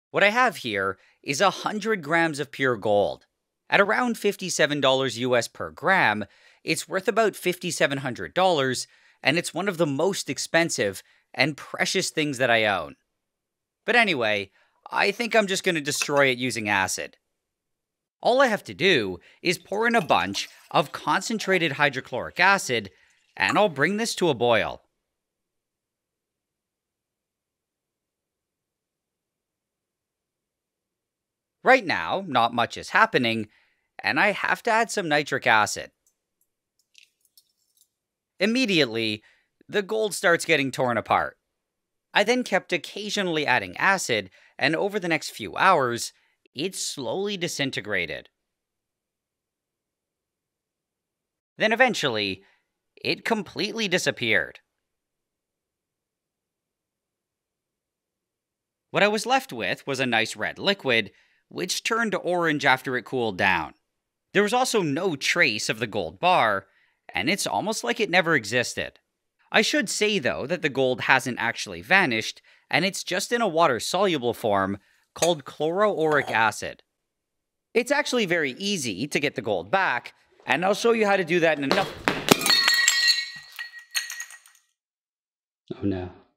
What I have here is 100 grams of pure gold. At around $57 US per gram, it's worth about $5,700, and it's one of the most expensive and precious things that I own. But anyway, I think I'm just going to destroy it using acid. All I have to do is pour in a bunch of concentrated hydrochloric acid, and I'll bring this to a boil. Right now, not much is happening, and I have to add some nitric acid. Immediately, the gold starts getting torn apart. I then kept occasionally adding acid, and over the next few hours, it slowly disintegrated. Then eventually, it completely disappeared. What I was left with was a nice red liquid, which turned orange after it cooled down. There was also no trace of the gold bar, and it's almost like it never existed. I should say, though, that the gold hasn't actually vanished, and it's just in a water-soluble form called chloroauric acid. It's actually very easy to get the gold back, and I'll show you how to do that in another... Oh no.